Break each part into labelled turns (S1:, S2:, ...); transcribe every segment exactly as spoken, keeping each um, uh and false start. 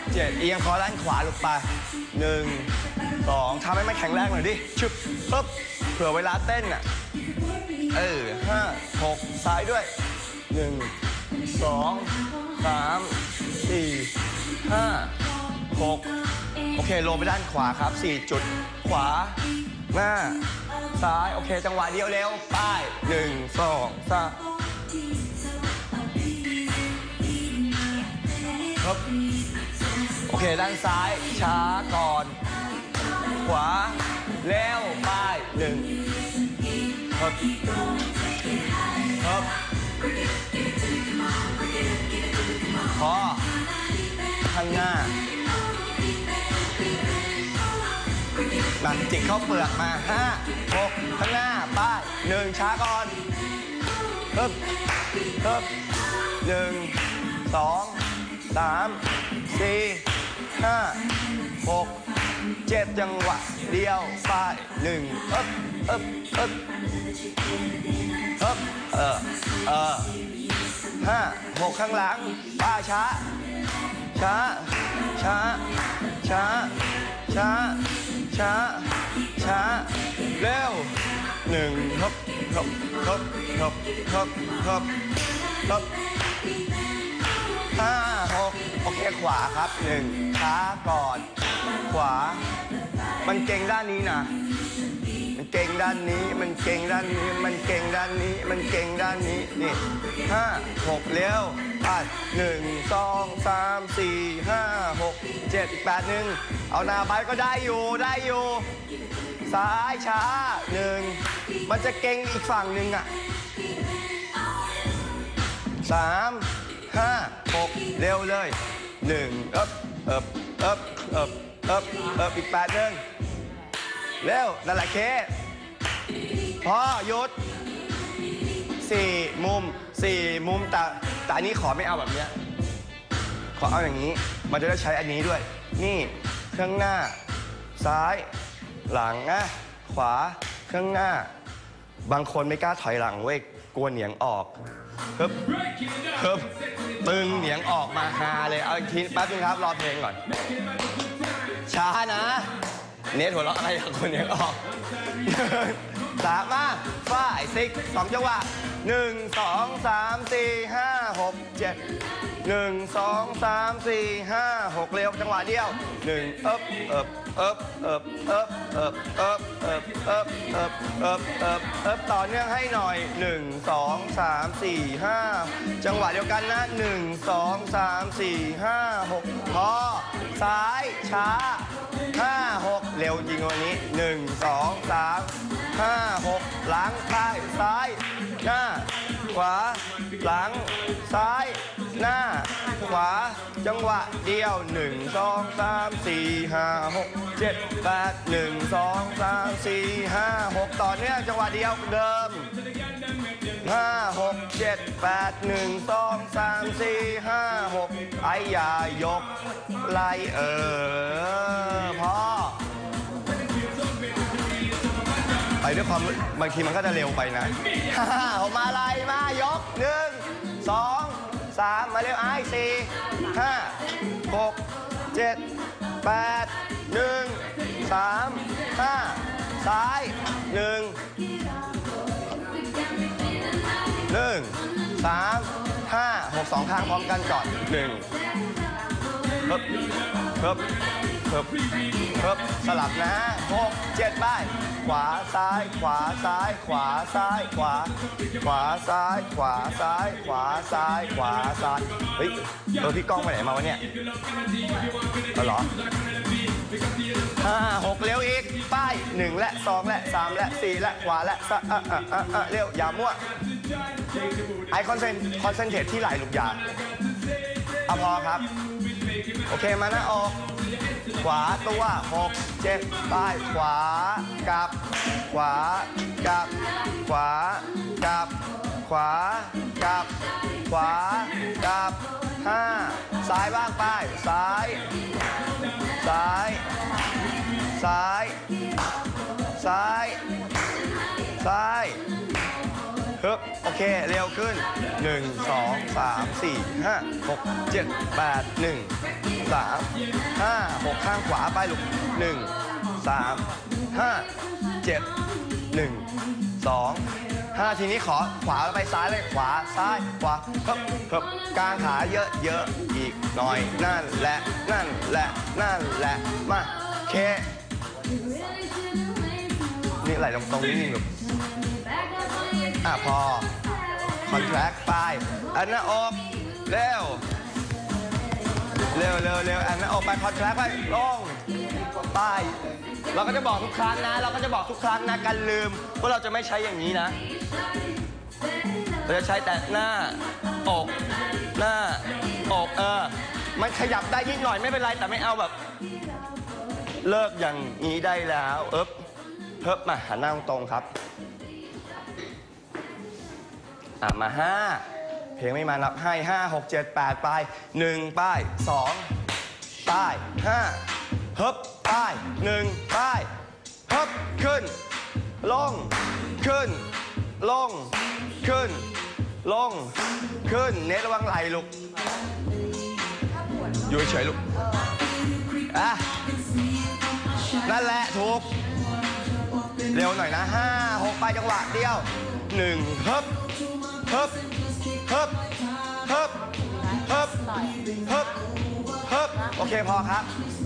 S1: เจ็ดเอียงคอด้านขวาลงไปหนึ่งสองทำให้มันแข็งแรงหน่อยดิชึบปึ๊บเผื่อเวลาเต้นอ่ะเออห้าหกซ้ายด้วยหนึ่งสองสามสี่ห้าหกโอเคลงไปด้านขวาครับสี่จุดขวาหน้าซ้ายโอเคจังหวะเดียวเร็วไปหนึ่งสองสามครับโอเคด้านซ้ายช้าก่อนขวาแล้วไปหนึ่งครับครับพอข้างหน้ามาจิกเข้าเปลือกมาห้าหกข้างหน้าป้ายหนึ่งช้าก่อนฮึบฮึบหนึ่งสองสามสี่ห้าหกเจ็ดจังหวะเดียวป้ายหนึ่งฮึบฮึบฮึบฮึบเออเออห้าหกข้างหลังป้าช้าช้าช้าช้าช้าช้าช้าเร็วหนึ่งฮึบฮึบฮึบฮึบฮึบฮึบฮึบห้าหกโอเคขวาครับหนึ่งช้าก่อนขวามันเก่งด้านนี้นะมันเก่งด้านนี้มันเก่งด้านนี้มันเก่งด้านนี้มันเก่งด้านนี้นี่ห้าหกเร็วไปหนึ่งสองสามสี่ห้าหกเจ็ดแปดหนึ่งเอาหน้าไปก็ได้อยู่ได้อยู่ซ้ายช้าหนึ่งมันจะเก่งอีกฝั่งหนึ่งอ่ะสามห้าหกเร็วเลยหนึ่งเอ๊บเอ๊บเอ๊บเอ๊บเอ๊บเอ๊บอีกแปดหนึ่งเร็วนั่นแหละเคพอหยุดสี่มุมสี่มุมแต่แต่อันนี้ขอไม่เอาแบบเนี้ยขอเอาอย่างนี้มันจะได้ใช้อันนี้ด้วยนี่ข้างหน้าซ้ายหลังนะขวาข้างหน้าบางคนไม่กล้าถอยหลังเว้ยกลัวเหนียงออกฮึบฮึบตึงเหนียงออกมาฮาเลยเอาอีกทีแป๊บนึงครับรอเพลงก่อนช้านะเนทหัวเราะอะไรอย่างคนเหนียงออกสามมาฝ้ายซิกสองจังหวะหนึ่งสองสามสี่ห้าหกเจ็ดหนึ่งสองสามสี่ห้าหกเร็วจังหวะเดียวหนึ่งเอ๊บเอ๊บเอ๊บเอ๊บเอ๊บเอ๊บเอ๊บเอ๊บเอ๊บเอ๊บเอ๊บเอ๊บเอ๊บต่อเนื่องให้หน่อยหนึ่งสองสามสี่ห้าจังหวะเดียวกันนะหนึ่งสองสามสี่ห้าหกพอซ้ายช้าห้าหกเร็วจริงวันนี้หนึ่งสองสามห้าหกหลังท้ายซ้ายหน้าขวาหลังซ้ายหน้าขวาจังหวะเดียวหนึ่งสองสามสี่ห้าหกเจ็ดแปดหนึ่งสองสามสี่ห้าหกต่อเนื่องจังหวะเดียวเดิมห้าหกเจ็ดแปดหนึ่งสองสามสี่ห้าหกไอ้ยายกไล่เออพอไปด้วยความบางทีมันก็จะเร็วไปนะออกมาไล่มายกหนึ่งสองสามมาเร็วไอ้สี่ห้าหกเจ็ดแปดหนึ่งสามห้าซ้ายหนึ่งหนึ่งสามห้าหกสองข้างพร้อมกันก่อนหนึ่งเพิ่มเพิ่มเพิ่มเพิ่มสลับนะหกเจ็ดไปขวาซ้ายขวาซ้ายขวาซ้ายขวาขวาซ้ายขวาซ้ายขวาซ้ายขวาซ้ายเฮ้ยเออพี่ก้องไปไหนมาวะเนี่ยเอาเหรอห้าหกเร็วอีกป้ายหนึ่งและสองและสามและสี่และขวาและซ้ายเร็วอย่ามั่วไอคอนเซนคอนเซนเทรตที่ไหลลูกยาเอาพอครับโอเคมาหน้าออกขวาตัวหกเจ็ดป้ายขวากลับขวากลับขวากลับขวากลับขวากลับห้าซ้ายบ้างป้ายซ้ายซ้ายซ้ายซ้ายซ้ายฮึบโอเคเร็วขึ้นหนึ่งสองสามสี่ห้าหกเจ็ดแปดหนึ่งสามห้าหกข้างขวาไปลูกหนึ่งสามห้าเจ็ดหนึ่งสองห้าทีนี้ขอขวาไปซ้ายเลยขวาซ้ายขวาเพิ่มเพิ่มกางขาเยอะเยอะอีกหน่อยนั่นแหละนั่นแหละนั่นแหละมาเคนี่ไหลตรงตรงนี้นี่ลูกอ่ะพอคอนแทรคไปอันหน้าอกเร็วเร็วเร็วเร็วอันหน้าอกไปคอนแทรคไปลงไปเราก็จะบอกทุกครั้งนะเราก็จะบอกทุกครั้งนะกันลืมว่าเราจะไม่ใช้อย่างนี้นะเราจะใช้แต่หน้าอกหน้าอกเออมันขยับได้นิดหน่อยไม่เป็นไรแต่ไม่เอาแบบเลิกอย่างนี้ได้แล้วเอ๊บเพิ่มมาหันหน้าตรงครับอ่ะมาห้าเพลงไม่มานับให้ห้าหกเจ็ดแปดไปหนึ่งป้ายสองป้ายห้าเฮิบป้ายหนึ่งป้ายเฮิบขึ้นลงขึ้นลงขึ้นลงขึ้นเน้นระวังไหล่ลูกอยู่เฉยลูกอ่ะนั่นแหละถูกเร็วหน่อยนะห้าหกไปจังหวะเดียวหนึ่งเฮิบเฮิบเฮิบเฮิบเฮิบเฮิบเฮิบโอเคพอครับ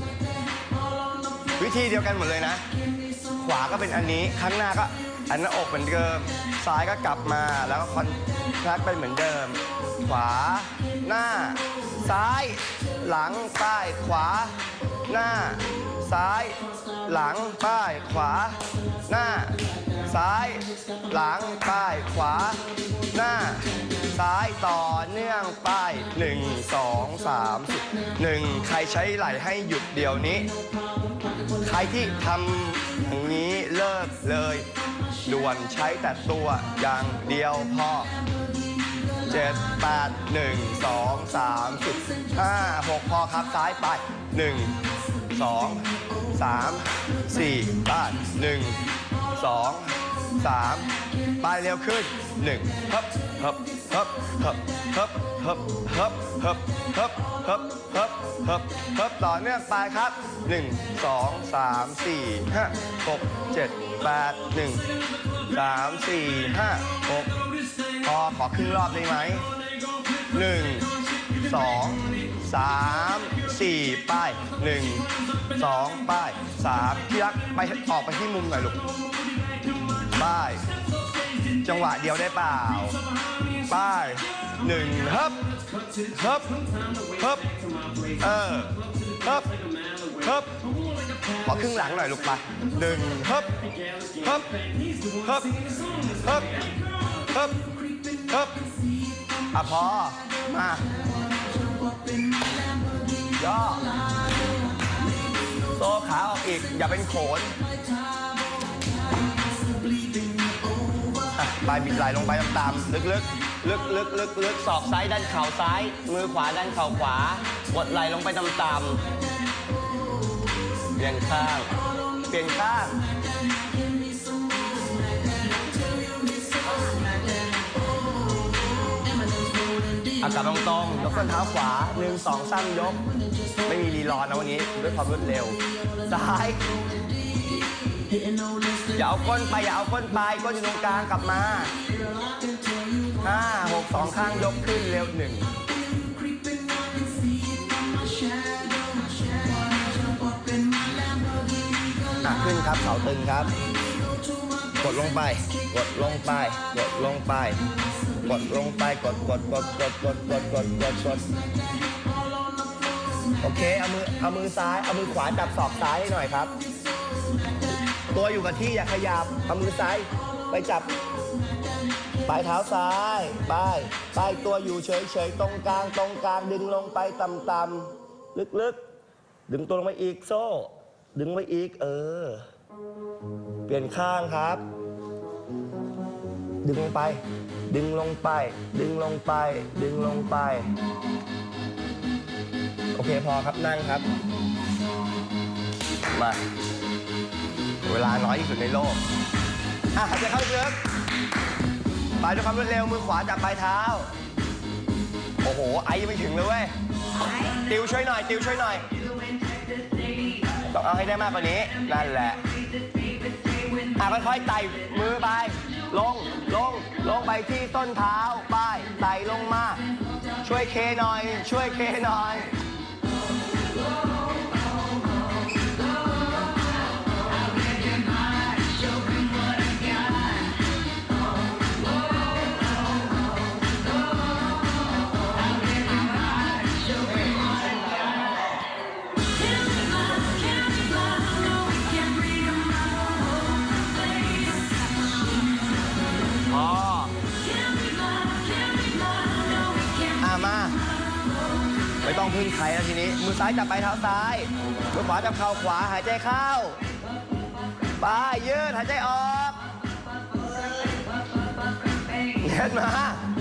S1: วิธีเดียวกันหมดเลยนะขวาก็เป็นอันนี้ข้างหน้าก็อันหน้าอกเหมือนเดิมซ้ายก็กลับมาแล้วก็คอนแทรคไปเหมือนเดิมขวาหน้าซ้ายหลังป้ายขวาหน้าซ้ายหลังป้ายขวาหน้าซ้ายหลังป้ายขวาหน้าซ้ายต่อเนื่องป้ายหนึ่งสองสามหนึ่งใครใช้ไหล่ให้หยุดเดี๋ยวนี้ใครที่ทำอย่างนี้เลิกเลยด่วนใช้แต่ตัวอย่างเดียวพอเจ็ดแปดหนึ่งสองสามสี่ห้าหกพอครับซ้ายไปหนึ่งสองสามสี่ป้ายหนึ่งสองสามป้ายเร็วขึ้นหนึ่งฮึบฮึบฮึบฮึบฮึบฮึบฮึบฮึบฮึบฮึบฮึบฮึบฮึบต่อเนื่องไปครับหนึ่งสองสามสี่ห้าหกเจ็ดแปดหนึ่งสามสี่ห้าหกพอขอครึ่งรอบได้ไหมหนึ่งสองสามสี่ป้ายหนึ่งสองป้ายสามที่รักไปออกไปที่มุมหน่อยลูกป้ายจังหวะเดียวได้เปล่าป้ายหนึ่งฮึบฮึบฮึบเออฮึบฮึบขอครึ่งหลังหน่อยลูกไปหนึ่งฮึบฮึบฮึบฮึบฮึบฮึบอ่ะพอมาย่อโซ่ขาออกอีกอย่าเป็นโขนปลายบิดไหลลงไปตามๆลึกๆลึกๆลึกๆลึกๆศอกซ้ายดันเข่าซ้ายมือขวาดันเข่าขวากดไหลลงไปตามๆเปลี่ยนข้างเปลี่ยนข้างอากาศตรงๆยกส้นเท้าขวาหนึ่งสองสามยกไม่มีรีรอนะวันนี้ด้วยความรวดเร็วซ้ายอย่าเอาก้นไปอย่าเอาก้นไปก้นอยู่ตรงกลางกลับมาห้าหกสองข้างยกขึ้นเร็วหนึ่งอ่ะขึ้นครับเสาตึงครับกดลงไปกดลงไปกดลงไปกดลงไปกดกดกดกดกดกดกดกดกดโอเคเอามือเอามือซ้ายเอามือขวาจับศอกซ้ายให้หน่อยครับตัวอยู่กับที่อย่าขยับเอามือซ้ายไปจับปลายเท้าซ้ายไปไปตัวอยู่เฉยๆตรงกลางตรงกลางดึงลงไปต่ำๆลึกๆดึงตัวลงไปอีกโซ่ดึงไปอีกเออเปลี่ยนข้างครับดึงลงไปดึงลงไปดึงลงไปดึงลงไปโอเคพอครับนั่งครับมาเวลาน้อยที่สุดในโลกอ่ะหายใจเข้าลึกไปด้วยความรวดเร็วมือขวาจับปลายเท้าโอ้โหไอยังไม่ถึงเลยเว้ยติวช่วยหน่อยติวช่วยหน่อยต้องเอาให้ได้มากกว่านี้นั่นแหละอ่ะค่อยๆไต่มือไปลงลงลงไปที่ต้นเท้าไปไต่ลงมาช่วยเคหน่อยช่วยเคหน่อยไม่ต้องพึ่งใครแล้วทีนี้มือซ้ายจับไปเท้าซ้ายมือขวาจับเข่าขวาหายใจเข้าไปยืดหายใจออกเย็นมา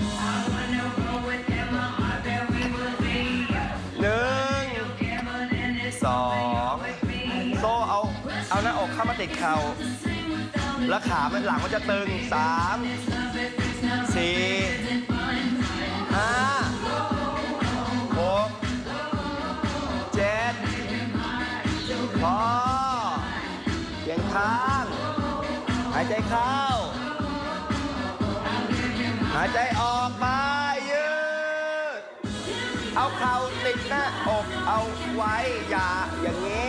S1: หนึ่งสองโซ่เอาเอาหน้าอกเข้ามาติดเข่าแล้วขามันหลังมันจะตึงสามสี่ห้าหกเจ็ดพอเปลี่ยนข้างหายใจเข้าหายใจออกไปยืดเอาเข่าติดหน้าอกเอาไว้อย่าอย่างนี้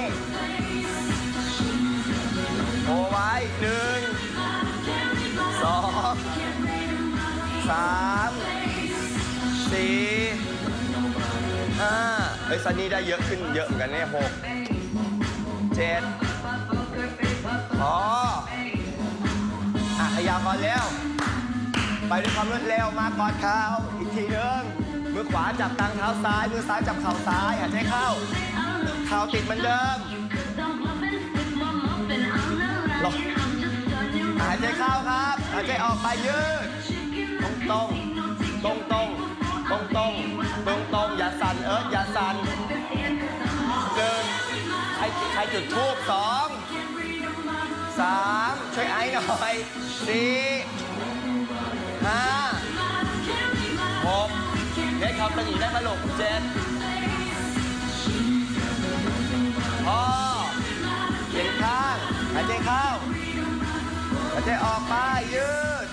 S1: โอไว้หนึ่งสองสามสี่ห้าเฮ้ยซันนี่ได้เยอะขึ้นเยอะเหมือนกันเนี่ยหกเจ็ดพออ่ะขยับก่อนเร็วไปด้วยความรวดเร็วมากอดเท้าอีกทีนึงมือขวาจับตังเท้าซ้ายมือซ้ายจับเข่าซ้ายหายใจเข้าเข่าติดเหมือนเดิมลงหายใจเข้าครับหายใจออกไปยืดตรงตรงตรงตรงตรงตรงตรงอย่าสั่นเอิร์ธอย่าสั่นเดินใครใครจุดทูบสองสามช่วยไอ้หน่อยสี่ห้าหกเด็กเขาตึงอีกได้มาหลกเจ็ดพอเปลี่ยนข้างหายใจเข้าหายใจออกไปยืด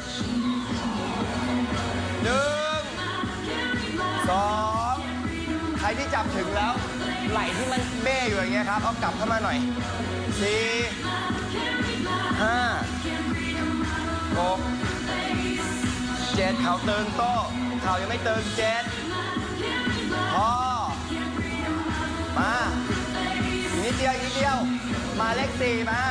S1: หนึ่งสองใครที่จับถึงแล้วไหล่ที่มันเบ้อยู่อย่างเงี้ยครับเอากลับเข้ามาหน่อยสี่ห้าหกเจ็ดเข่าตึงโต้เข่ายังไม่ตึงเจ็ดพอมาอีกนิดเดียวอีกนิดเดียวมาเลขสี่มา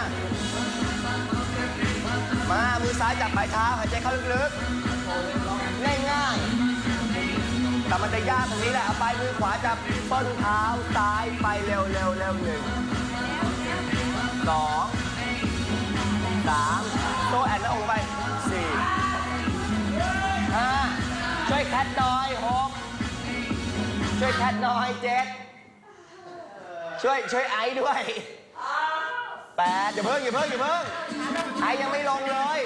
S1: มามือซ้ายจับปลายเท้าหายใจเข้าลึกๆง่ายๆแต่มันจะยากตรงนี้แหละเอาไปมือขวาจับต้นเท้าซ้ายไปเร็วเร็วเร็วหนึ่งสองสามโต้แอนหน้าอกไปสี่ห้าช่วยแคทน้อยหกช่วยแคทน้อยเจ็ดช่วยช่วยไอ้ด้วยแปดอย่าเพิ่งอย่าเพิ่งอย่าเพิ่งไอ้ยังไม่ลงเลย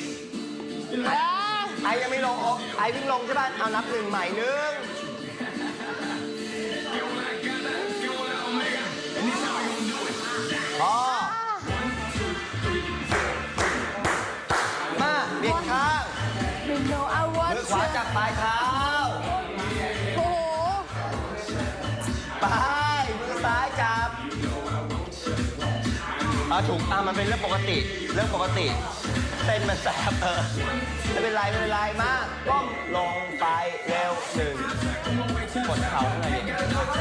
S1: ไอ้ยังไม่ลงไอ้วิ่งลงใช่ป่ะเอานับหนึ่งใหม่หนึ่งพอมาเบียดข้างมือขวาจับปลายเท้าโอ้โหไปมือซ้ายจับอ่ะถูกอ่ะมันเป็นเรื่องปกติเรื่องปกติเต้นมันแสบเออไม่เป็นไรไม่เป็นไรมากก้มลงไปเร็วหนึ่งกดเข่าหน่อยดิ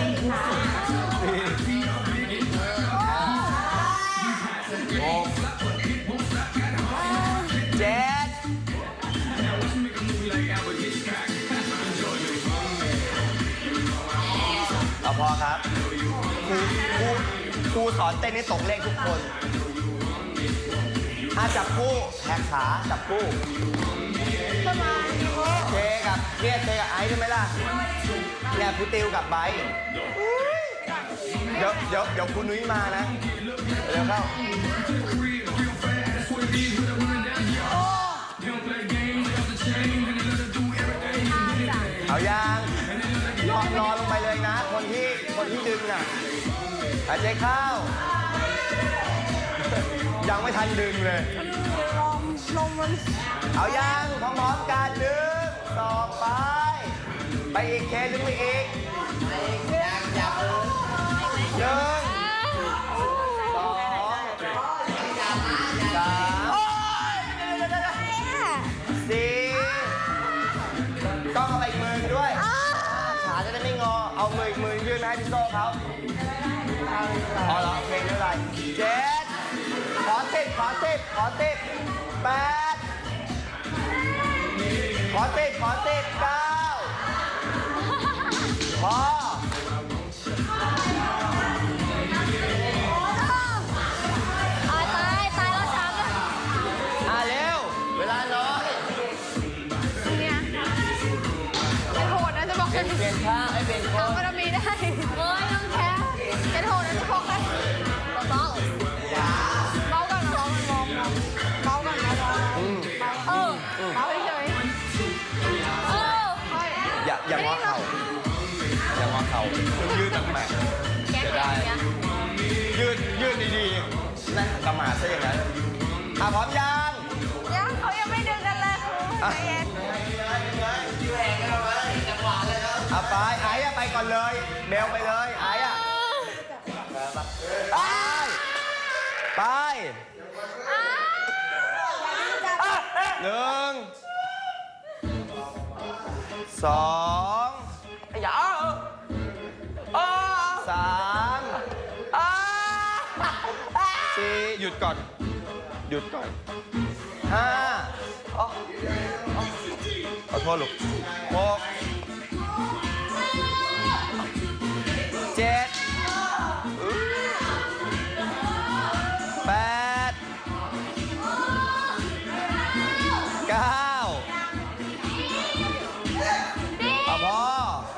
S1: หกเจ็ดเอาพอครับครูครูครูสอนเต้นให้ตกเลขทุกคนถ้าจับคู่แหกขาจับคู่เทกับเนี่ยเทกับไอซ์ใช่ไหมล่ะเนี่ยครูติวกับไบร์ทเดี๋ยวเดี๋ยวเดี๋ยวครูนุ้ยมานะเร็วเข้าเอายางนอนลงไปเลยนะคนที่หายใจเข้า ยังไม่ทันดึงเลย
S2: ลมลมมัน
S1: เอายังพร้อมๆกันดึงต่อไป ไปอีกเคดึงไปอีกหนึ่งสองสามสี่ต้องเอาไปอีกมือด้วยขาจะได้ไม่งอ เอามืออีกมือยื่นให้พี่โซ่เขาเอาเหรอเพลงเท่าไหร่เจ็ดขอสิบขอสิบขอสิบแปดขอสิบขอสิบเก้าพอ
S2: ตายตายแล้วช้ำแล้ว
S1: อ่ะเร็ว เวลาน้อย
S2: เนี่ยเป็นโหดนะจะบอก
S1: เปลี่ยนเปลี่ยนข้างให้เปลี่ยนคน
S2: ทำบารมีได้เฮ้ยน้องแค่เป็นโหดนะจะบอกเลยเบาเบาก่อนนะเบาก่อนเบาก่อนนะเบาเออเบาเฉยเออ
S1: อย่าอย่างอเข่าอย่างอเข่ายืดต่างแม่จะได้ ยืดยืดดีๆนั่นกระหม่าซะอย่างนั้นอ่ะพร้อมยัง
S2: ยังเขายังไม่ดึงกันเลยใจเย็น
S1: อ่ะไปไอ้อะไปก่อนเลยเบลไปเลยไอ้อะไปไปหนึ่งสองอย่าสามสี่หยุดก่อน หยุดก่อนห้าขอโทษลูกหกเจ็ดแปดเก้าเอาพอ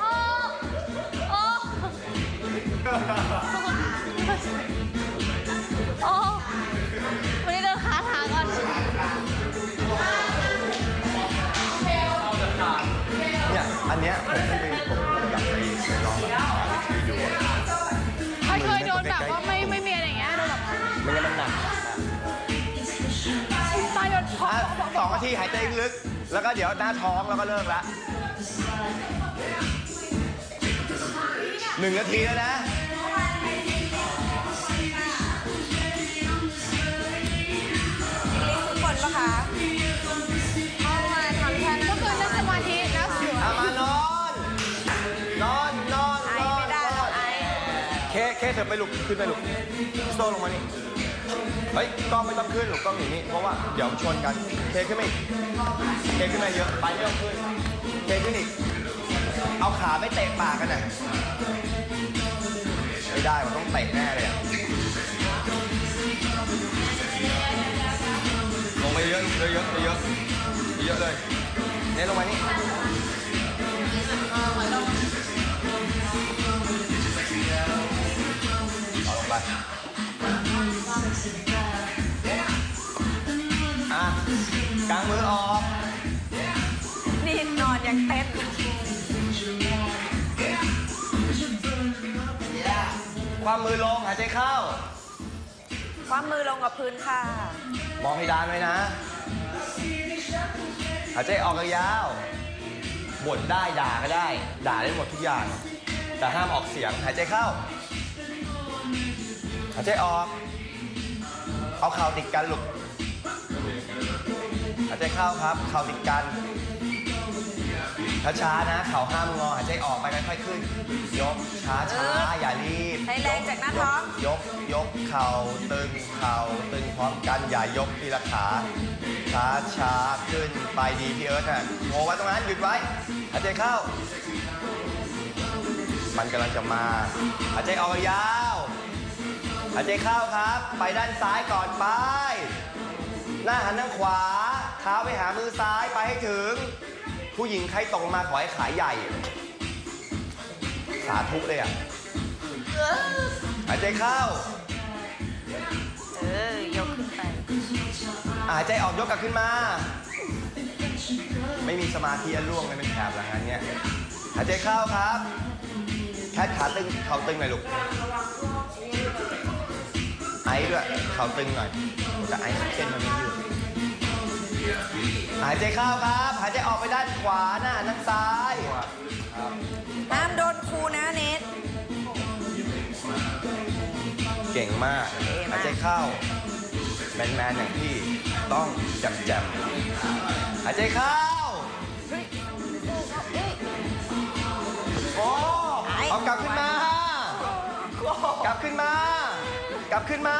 S2: โอ้วันนี้เดินขาทางก่อน
S1: เนี่ยอันเนี้ยผมไม่ไปผมอยากไปลองแบบวิธีดู
S2: ไม่เคยโดนแบบว่าไม่ไม่มีอะไรอย่างเงี้ยโดนแบบ
S1: ไม่งั้นมันหนัก
S2: ตายโดนพอ
S1: อ่ะสองนาทีหายใจลึกแล้วก็เดี๋ยวหน้าท้องแล้วก็เลิกละหนึ่งนาทีแล้วนะ
S2: ฝนปะคะเอามาทำแทนก็คือนั่งสมาธิแล้วสวด
S1: เอามานอน นอนนอน
S2: ไอน
S1: อน
S2: ไม่ได้หรอกไอ
S1: เคเคเธอไปลุกขึ้นไปลุกโซ่ลงมานี่เฮ้ยกล้องไม่ต้องขึ้นหรอกกล้องอยู่นี่เพราะว่าเดี๋ยวชนกันเคขึ้นมาอีกเคขึ้นมาเยอะไปไม่ต้องขึ้นเคขึ้นอีกเอาขาไม่เตะปากกันน่ะไม่ได้มันต้องเตะแน่เลยอะลงไปเยอะเยอะเยอะเยอะเยอะเลยเนี่ยลงมานี่เอาลงไปอ่ะกางมือออก
S2: นี่นอนยังเต้น
S1: ความมือลงหายใจเข้า
S2: ความมือลงกับพื้นค่ะ
S1: มองให้ดานไว้นะ หายใจออกยาวๆบ่นได้ด่าก็ได้ ด่าได้หมดทุกอย่าง แต่ห้ามออกเสียง หายใจเข้า หายใจออก เอาเข่าติดกันลูกหายใจเข้าครับ เข่าติดกันช้าๆนะ เข่าห้ามงอ หายใจออกไปค่อยๆขึ้น ยกช้าๆอย่ารีบ
S2: ใช้แรงจากหน้าท้อง
S1: ยก ยก เข่า ตึง เข่า ตึงพร้อมกัน อย่ายกทีละขา ช้าช้าขึ้น ไปดีพี่เอิร์ธน่ะโงไว้ตรงนั้น หยุดไว้ หายใจเข้า มันกำลังจะมา หายใจออกยาว หายใจเข้าครับ ไปด้านซ้ายก่อนไป หน้าหันทางขวา เท้าไปหามือซ้าย ไปให้ถึง ผู้หญิงใครตกมาขอให้ขายใหญ่ สาธุเลยอ่ะ หายใจเข้า
S2: เออยกขึ้นไป
S1: หายใจออกยกกลับขึ้นมา ไม่มีสมาธิล่วงเลยเป็นแถบหลังนั้นเนี่ยหายใจเข้าครับแค่ขาตึงเข่าตึงหน่อยลูกไอ้ด้วยเข่าตึงหน่อยแต่ไอ้เส้นมันไม่ยืดหายใจเข้าครับหายใจออกไปด้านขวาหน้าด้านซ้ายครับ
S3: ห้ามโดนครูนะเนท
S1: เก่งมากหายใจเข้าแมนๆอย่างที่ต้องแจ่มๆหายใจเข้าโอ้เอากลับขึ้นมากลับขึ้นมากลับขึ้นมา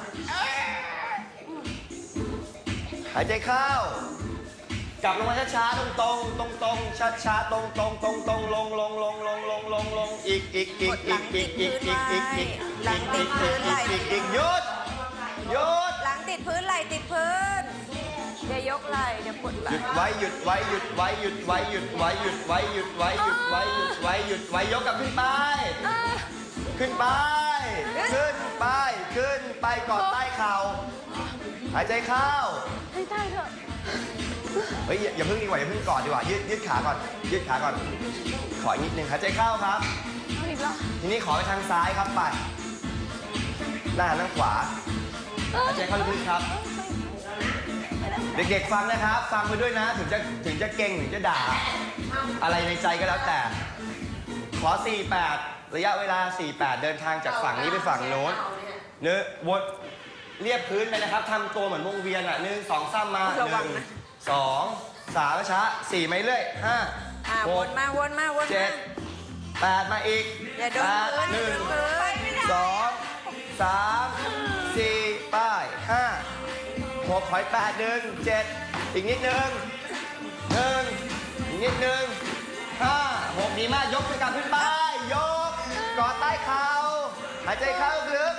S1: หายใจเข้ากลับลงมาช้าๆตรงๆตรงๆช้าๆตรงๆตรงๆตรงๆลงลงลงลงลงลงลงอีกอีกอีกอีกอีกอีกอีกอีกอีก
S3: หลังติดพื้นไหล
S1: อีกอีกหยุดหยุด
S3: หลังติดพื้นไหลติดพื้นอย่ายกไหลเดี๋ยวปวดไหล
S1: หยุดไว้หยุดไว้หยุดไว้หยุดไว้หยุดไว้หยุดไว้หยุดไว้หยุดไว้หยุดไว้หยุดไว้ยกกลับขึ้นไปขึ้นไปขึ้นไปขึ้นไปกอดใต้เข่าหายใจเข้า
S2: ให้ได้เถอะ
S1: เฮ้ยอย่าเพิ่งดีกว่าอย่าเพิ่งกอดดีกว่ายืดยืดขาก่อนยืดขาก่อนขออีกนิดนึงหายใจเข้าครับ
S2: เอาอีกแล้ว
S1: ทีนี้ขอไปทางซ้ายครับไปหน้าทางขวาหายใจเข้าลึกๆครับ เด็กๆฟังนะครับฟังไปด้วยนะถึงจะถึงจะเก่งถึงจะด่า อะไรในใจก็แล้วแต่ ขอ สี่แปด ระยะเวลา สี่แปด เดินทางจากฝั่งนี้ไปฝั่งโน้นเนื้อวนเรียบพื้นไปนะครับทำตัวเหมือนวงเวียนอ่ะหนึ่งสองสามมาหนึ่งสองสามช้าสี่ไม่เรื่อยห้า
S3: อ่า
S1: ห
S3: ว
S1: ก
S3: นมาวนมาวน
S1: เจ็
S3: มา
S1: ดแปดมาอีก
S3: อย่าโดน
S1: แปด
S3: พื้น
S1: ห
S3: อย่า
S1: นึ่ง
S3: โดนพื้น
S1: สองสามสี่ป้ายห้าหกถอยแปดหนึ่งเจ็ดอีกนิดหนึ่งหนึ่งอีกนิดหนึ่งห้าหกดีมากยกขึ้นกลับขึ้นไปยกกอดใต้เข่าหายใจเข้าลึก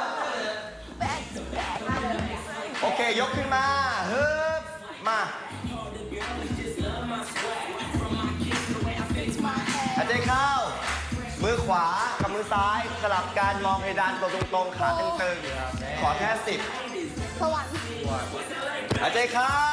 S1: โอเคยกขึ้นมาฮึบมาหายใจเข้ามือขวากับมือซ้ายสลับการมองเพดานตัวตรงๆขาตึงๆขอแค่สิบ
S2: สวรรค์
S1: หายใจเข้า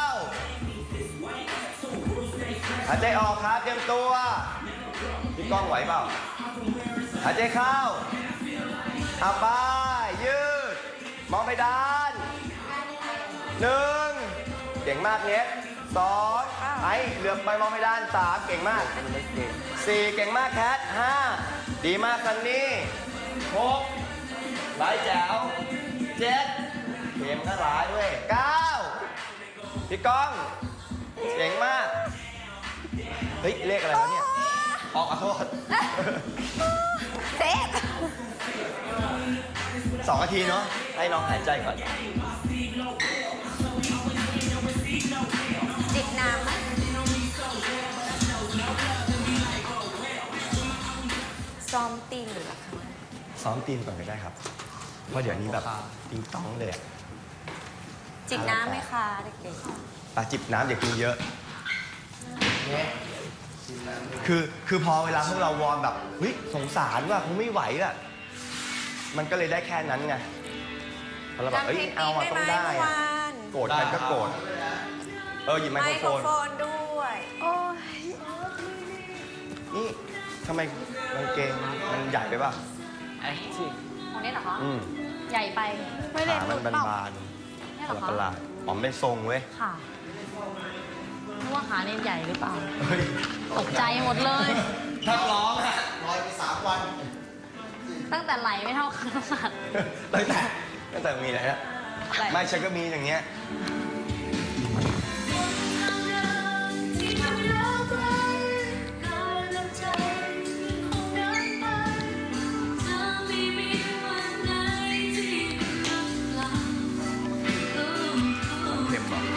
S1: หายใจออกครับเตรียมตัวพี่ก้องไหวเปล่าหายใจเข้าเอาไปยืดมองไปด้านหนึ่งเก่งมากเน็ตสองไอ้เหลือบไปมองไปด้านสามเก่งมากสี่เก่งมากแคทห้าดีมากซันนี่หกหลายแจ๋วเจ็ดเกมก็หลายด้วยเก้าพี่ก้องเก่งมากเฮ้ยเลขอะไรวะเนี่ยออกขอโทษ
S3: เซ็ต
S1: สองนาทีเนาะให้น้องหายใจก่อน
S3: จิบน้ำไหมซ้อมตีนหรือละคะ
S1: ซ้อมตีนก่อนก็ได้ครับเพราะเดี๋ยวนี้แบบติงต้องเลยอะ
S3: จิบน้ำไหมคะเด็ก
S1: ปาจิบน้ำอย่ากินเยอะ คือคือพอเวลาพวกเราวอร์มแบบเฮ้ยสงสารว่าคงไม่ไหวอะมันก็เลยได้แค่นั้นไงพอเรา
S3: ๆ
S1: แบบเอ้ย
S3: จำเพลง
S1: เอา
S3: นี้
S1: อะ
S3: ได้
S1: ต้อ
S3: ไหม
S1: งได้
S3: เมื่อ
S1: อะ
S3: วาน
S1: โกรธกันก็โกรธเออหยิบไม
S3: ไม
S1: โคร
S3: โค
S1: โฟ
S3: ร
S1: น
S3: โฟนด้วย
S2: โอ้ย
S1: นี่ทำไมกางเกงมันใหญ่ไปป่ะ
S4: ของนี้เหรอคะ
S1: อืม
S4: ใหญ่ไป
S2: ไม่เล่น
S1: ขา
S2: ห
S1: มั
S2: ลุ
S1: น
S2: ดเปล่า
S1: บาน
S4: นี่
S1: ๆ
S4: เหรอ
S1: ประห
S4: คะ
S1: ลาดๆอ๋อมเป็นทรงเว้ย
S4: ค่ะนึกว่าขาเน้นใหญ่หรือเปล่า
S1: เฮ้ย
S4: ตกใจหมดเลย
S1: ถ้าร้องอะ
S4: ตั้งแต่ไหลไม่เท่าขนาด
S1: ตั้งแต่ตั้งแต่มีอะไรนะ
S4: ไหล่
S1: ไม่ฉันก็มีอย่างเงี้ย เต็มหรอ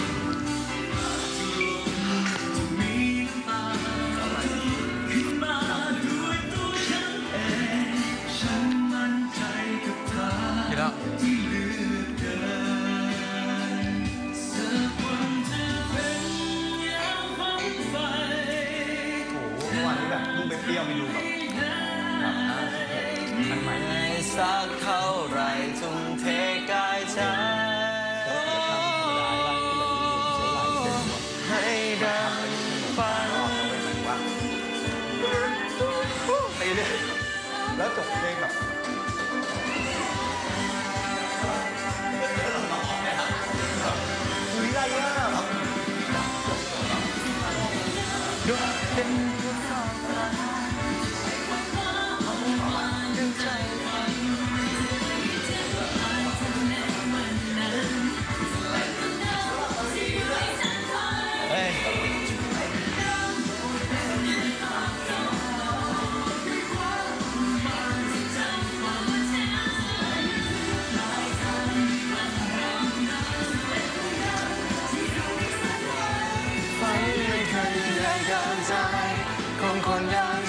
S1: กินแล้ว โอ้โหเมื่อวานนี้แบบเพิ่งไปเปรี้ยวไปดูแบบอันใหม่สักเท่าไรทุ่มเทกายใจให้ดังฝันไปเรื่อย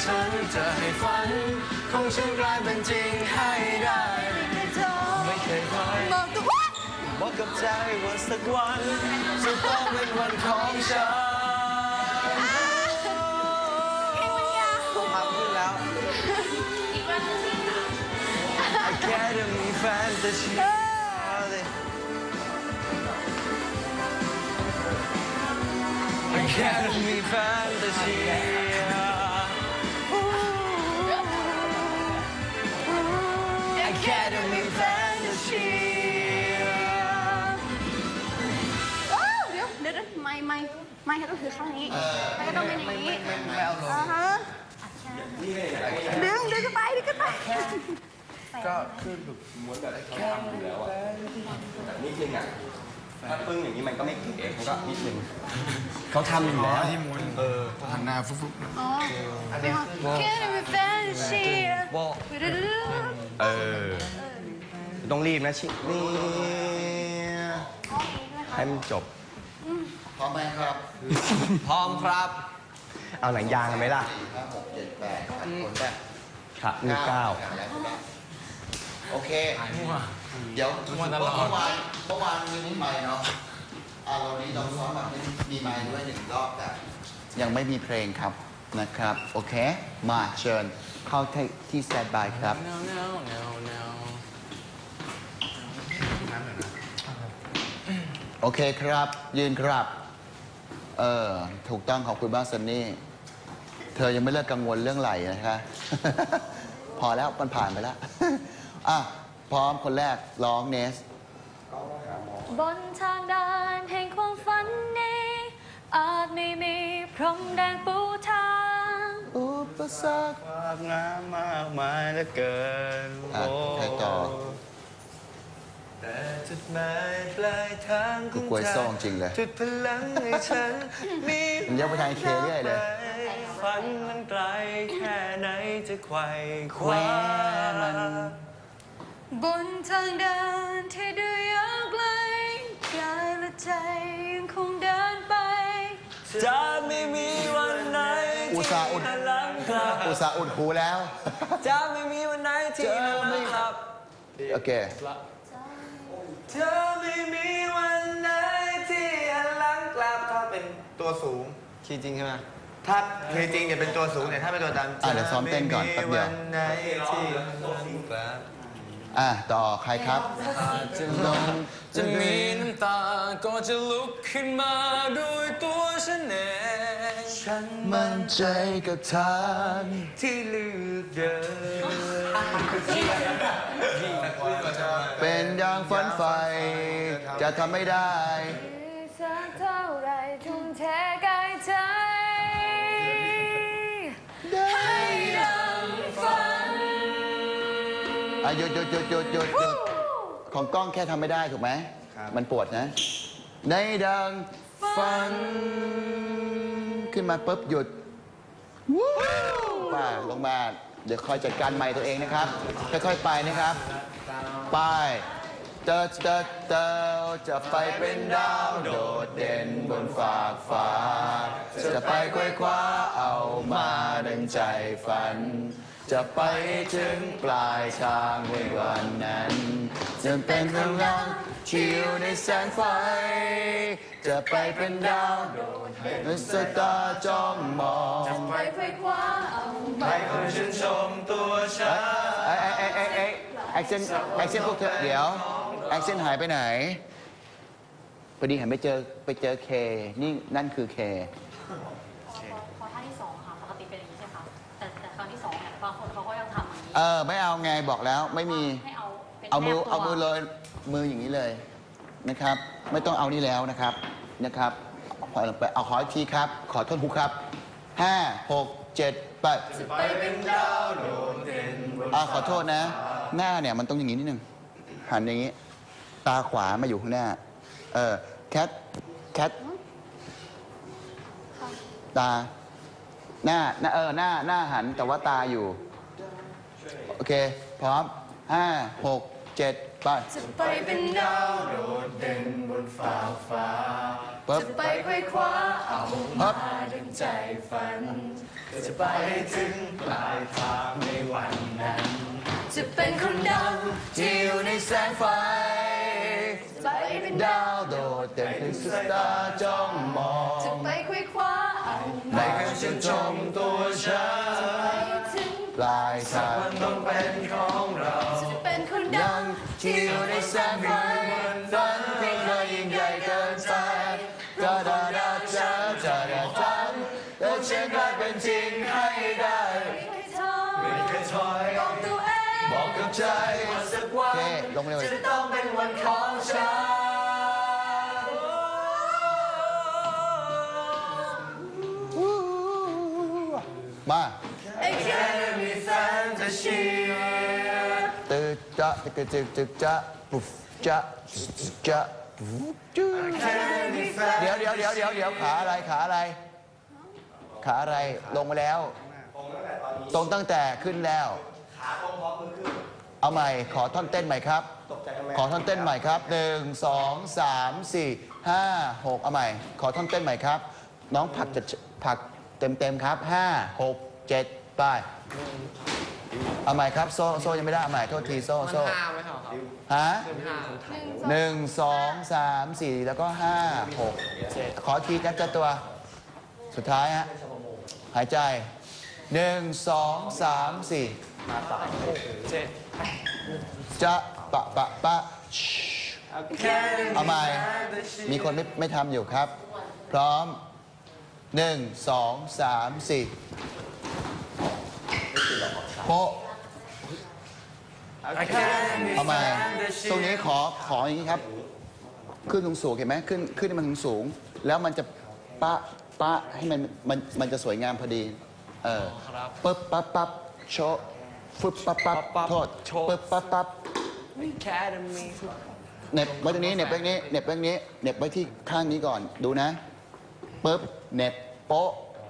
S1: ฉันจะให้ฝันของฉันกลายเป็นจริงให้ได้ไม่เคยคอย
S2: บอกทุกคน
S1: บอกกับใจว่าสักวันจะต้องเป็นวันของฉันทำขึ้นแล้วไอ้แค่จะมีแฟนแต่ชีวิตไอ้แค่จะมีแฟนแต่ชีวิตไอ้แค่จะมีแฟนแต่ชีวิต
S2: โอ้เดี๋ยวเดี๋ยวเดี๋ยวไม่ไม่ไม่ก็ต้องถือข้างนี้ไม่ก็ต้องเป็นอย่างนี้อ่าฮะดึงดึงขึ้นไปดึงขึ้นไป
S1: ก็คือแบบม้วนแบบเขาทำอยู่แล้วอะแต่นี่จริงอะถ้าปึ้งอย่างนี้มันก็ไม่เก๋เขาก็นิดนึงเขาทำอยู่แล้วที่ม้วนเออหันหน้าฟุ๊บๆ
S2: อ๋ออันนี้แค่เป็นแฟนเชียร์
S1: เออต้องรีบนะชินี่ให้มันจบ
S5: พร้อมไหมครับ
S1: พร้อมครับ เอาหนังยางกันไหมล่ะ
S5: ห้าหกเจ็ดแปดอันผลแบบ
S1: ค่ะมีเก้า
S5: โอเค เดี๋ยวเมื่อวานเมื่อวานมีไมค์เนาะอ่าเรานี้เราซ้อมแบบมีไมค์ด้วยหนึ่งรอบแต่ยังไม่มีเพลงครับนะครับ โอเค มาเชิญเข้าที่สแตนด์บายครับ โอเคครับ ยืนครับ เออ ถูกต้องขอบคุณมากซันนี่ เธอยังไม่เลิกกังวลเรื่องไหลนะคะ พอแล้วมันผ่านไปแล้ว อ่ะ พร้อมคนแรกร้องเนส
S4: บนทางเดินแห่งความฝันนี้อาจไม่มีพรมแดงปูทาง
S5: อุปสรรค
S1: มากงามมากมายเหลือเกิน
S5: อ่ะใครต่อ
S1: แต่จุดหมายปลายทางข
S5: คือ
S1: อง
S5: กล้วย
S1: เธ
S5: ส้
S1: อ
S5: มจริงเลย
S1: จุดพลังให้ฉันมี
S5: มันยกไปทางเคเรื่อยเลย
S1: ฝันมันไกลแค่ไหนจะไขว่ค
S5: แคว้
S1: ว้า
S5: มัน
S2: บนทางเดินที่ดูยาวไกลกายและใจยังคงเดินไป
S1: จะไม่มีวันไหน
S5: อุตส่าห์อุด
S1: ที่หันหลังกลับ
S5: อุตส่าห์อุดหูแล้ว
S1: จะไม่มีวันไหนที่หันหลังกลับ
S5: โอเค
S1: จะไม่มีวันไหนที่หันหลังกลับถ้าเป็นตัวสูงคีย์จริงใช่ไหมถ้าคีย์จริงจะเป็นตัวสูงแต่ถ้าเป็นตัวต่ำ
S5: อ่ะเดี๋ยวซ้อมเต้นก่อนแป๊บเดียว
S1: จะไม่มีวันไหนที่หันหลังกลับ
S5: อ่ะ ต่อใครครับ
S1: จะลงจะมีน้ำตาก็จะลุกขึ้นมาด้วยตัวฉันเองฉัน
S5: มั่นใจกับทาง
S1: ที่เลือกเดิน
S5: เป็นอย่างฝันใฝ่จะทำไม่ได้
S2: สักเท่าไรทุ่มเทกายใจให้ดังฝัน
S5: อ่ะหยุดหยุดหยุดหยุดหยุดหยุดของกล้องแค่ทำไม่ได้ถูกไหม มันปวดนะ ในดังฝัน ขึ้นมาปุ๊บหยุดป่าลงมา เดี๋ยวคอยจัดการไมค์ตัวเองนะครับ ค่อยๆไปนะครับ ไปเติร์ดเติร์ดเติร์ดจะไปเป็นดาวโดดเด่นบนฟากฟ้า จะไปคว้ยคว้าเอามาดังใจฝัน จะไปถึงปลายทางในวันนั้น จะเป็นพลังที่อยู่ในแสงไฟ จะไปเป็นดาวโดดเด่นสายตาจ้องมอง
S2: ไปไขว้คว้าเอา
S1: ให้คนชื่นชมตัวฉัน
S5: เอ้ยเอ้ยเอ้ยเอ้ยแอคเซนต์แอคเซนต์พวกเธอเดี๋ยวแอคเซนต์หายไปไหนพอดีหันไปเจอไปเจอเคนี่นั่นคือเค
S4: พอพอท่าที่สองค่ะปกติเป็นอย่างนี้ใช่ไหมคะแต่แต่ครั้งที่สองเนี่ยบางคนเขาก็ยังทำอย่างนี้
S5: เออไม่เอาไงบอกแล้วไม่มี
S4: ให้เอาเป็น
S5: เอามือ
S4: แนบตัว
S5: เอามือเลยมืออย่างนี้เลยนะครับ ไม่ต้องเอานี่แล้วนะครับนะครับเอาไปเอาขออีกทีครับ ขอโทษครูครับห้าหกเจ็ดแปด
S1: ไปเป็นดาวโดดเด่นบน
S5: อ่าขอโทษนะ หน้าเนี่ยมันต้องอย่างนี้นิดนึงหันอย่างนี้ ตาขวามาอยู่ข้างหน้าเออแคทแคทตาหน้าหน้าเออหน้าหน้าหันแต่ว่าตาอยู่โอเคพร้อมห้าหกเจ็ดไป
S2: จะไปเป็นดาว
S1: โดดเด่นบนฟ้าฟ้า
S5: ปึ๊บ
S2: ไปไขว้คว้าเอา
S5: ปึ๊บ
S2: มาดังใจฝัน
S1: จะไปให้ถึงปลายทางในวันนั้น
S3: จะเป็นคนดัง
S5: ที่อยู่ในแสงไฟ
S3: ไปเป็น
S5: ดาวโดดเด่นเป็นสุดตาจ้องมอง
S3: จะไปคุยคว้าเอา
S5: ในการชื่นชมตัวฉัน
S3: ไปถึง
S5: ปลายทาง
S1: มันต้องเป็นของเรา
S3: จะเป็นคนดั
S5: ยัง งที่อยู่ในแสงไฟฝันที่เคยยิ่งใหญ่เกินไปจะดาดาจะจะดาจันแต่ฉันกลายเป็นจริงให้ได้
S3: ไม่เคยท้อ
S1: ไม่เคยถอย
S3: บอกตัวเอง
S1: บอกกับใจว่าสักวัน
S5: โอเคลงเร็ว
S1: จะต้องเป็นวันของฉัน
S5: มา
S3: ไอ้แค่
S1: แค่มีแฟนจะเชียร์
S5: ตึกจะตึกตึกตึกจะปุ๊บจะจะปุ๊บจู๊
S1: แค่มีแฟน
S5: เดี๋ยวเดี๋ยวเดี๋ยวเดี๋ยวเดี๋ยวขาอะไรขาอะไร ขาอะไรลงมาแล้ว ตรงตั้งแต่ขึ้นแล้ว เอาใหม่ขอท่อนเต้นใหม่ครับ ขอท่อนเต้นใหม่ครับหนึ่งสองสามสี่ห้าหกเอาใหม่ ขอท่อนเต้นใหม่ครับ น้องผักจะผักเต็มเต็มๆครับห้าหกเจ็ดไปเอาใหม่ครับโซ่โซ่ยังไม่ได้เอาใหม่โทษทีโซ่โซ่ฮะหนึ่งสองสามสี่แล้วก็ห้าหกเจ็ดขอทีนะจ๊ะตัวสุดท้ายฮะหายใจหนึ่งสองสามสี่จะปะปะปะชิเอาใหม่มีคนไม่ไม่ทำอยู่ครับ พร้อมหนึ่งสองสามสี่โป๊ะเอาใหม่ตรงนี้ขอขออย่างนี้ครับ ขึ้นสูงสูงเห็นไหมขึ้นขึ้นให้มันสูงสูงแล้วมันจะปะปะให้มันมันมันจะสวยงามพอดีเออปึ๊บปั๊บปั๊บโชะฟึบปั๊บปั๊บโทษปึ๊บปั๊บปั๊บเหน็บไว้ตรงนี้เหน็บไว้ตรงนี้เหน็บไว้ตรงนี้เหน็บไว้ที่ข้างนี้ก่อนดูนะปึ๊บเหน็บโป๊ะ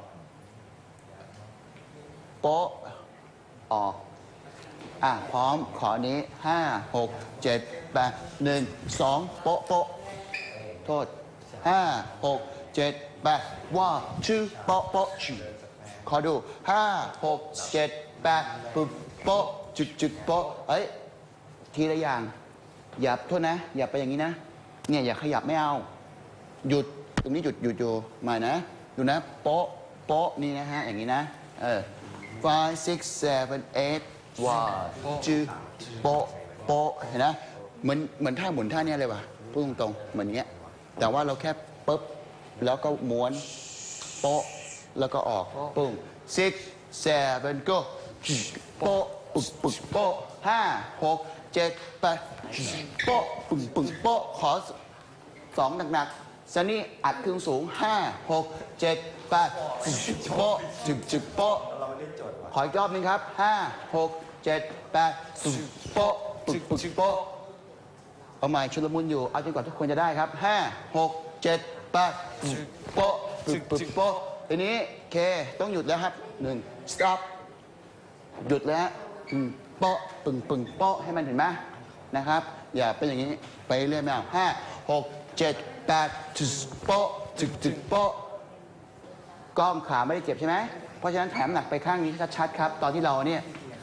S5: โป๊ะออกอ่ะพร้อมขอนี้ห้าหกเจ็ดแปดหนึ่งสองโป๊ะโป๊ะโทษห้าหกเจ็ดแปดว่าชื่อโป๊ะโป๊ะชื่อขอดูห้าหกเจ็ดแปดปุ๊บโป๊ะจุดจุดโป๊ะเอ้ยทีละอย่างอย่าโทษนะอย่าไปอย่างนี้นะเนี่ยอย่าขยับไม่เอาหยุดตรงนี้หยุดหยุดอยู่มานะดูนะโป๊ะโป๊ะนี่นะฮะอย่างนี้นะเออ five six seven eight ว่าจื้อโป๊ะโป๊ะเห็นนะเหมือนเหมือนท่าหมุนท่าเนี้ยเลยว่ะพูดตรงๆเหมือนเงี้ยแต่ว่าเราแค่ปึ๊บแล้วก็ม้วนโป๊ะแล้วก็ออกปึ้ง six seven go โป๊ะปึกปึกโป๊ะห้าหกเจ็ดแปดโป๊ะปึ้งปึ้งโป๊ะขอสองหนักๆซันนี่อัดเครื่องสูงห้าหกเจ็ดแปดโป๊ะจึกจึกโป๊ะขออีกรอบนึงครับห้าหกเจ็ดแปดโป๊ะปึกปึกโป๊ะเอาใหม่ชุลมุนอยู่เอาจนกว่าทุกคนจะได้ครับห้าหกเจ็ดแปดโป๊ะปึกปึกโป๊ะทีนี้เคต้องหยุดแล้วครับหนึ่ง stop หยุดแล้วอืมโป๊ะปึงปึงโป๊ะให้มันเห็นไหมนะครับอย่าเป็นอย่างนี้ไปเรื่อยไม่เอาห้าหกเจ็ดแปดโป๊ะจึกจึกโป๊ะกล้องขาไม่ได้เจ็บใช่ไหมเพราะฉะนั้นแถมหนักไปข้างนี้ชัดๆครับตอนที่เราเนี่ย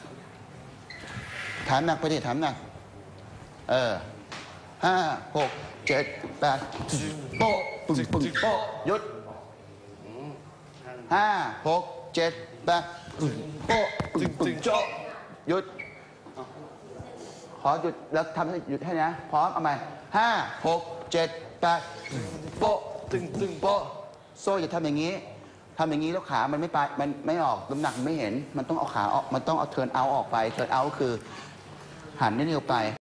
S5: แถมหนักไปดิแถมหนักเออห้าหกเจ็ดแปดโป๊ะปึงปึงโป๊ะหยุดห้าหกเจ็ดแปดโป๊ะปึงปึงโจ๊ะหยุดขอหยุดแล้วทำให้หยุดให้นะพร้อมเอาใหม่ห้าหกเจ็ดแปดโป๊ะตึงตึงโป๊ะโซ่อย่าทำอย่างนี้ทำอย่างนี้แล้วขามันไม่ไปมันไม่ออกน้ำหนักไม่เห็นมันต้องเอาขาออกมันต้องเอาเทิร์นเอาออกไปเทิร์นเอาคือหันนิดเดียวไป